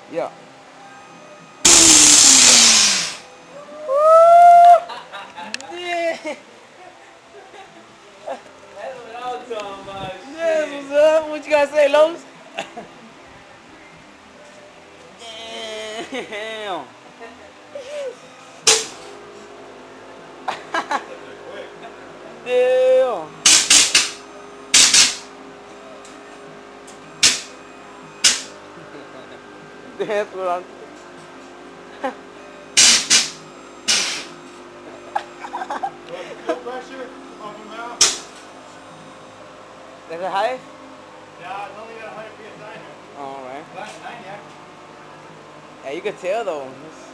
Yeah. Yeah. That's what I'm talking about. Yeah, Shit. what's up? What you gotta say, Lowe's? Damn. Damn. That's what I'm. Fuel pressure off the mouth. That's the highest? Yeah, it's only got 100 PSI in there. All right. Last 9, yeah. Yeah, you could tell though.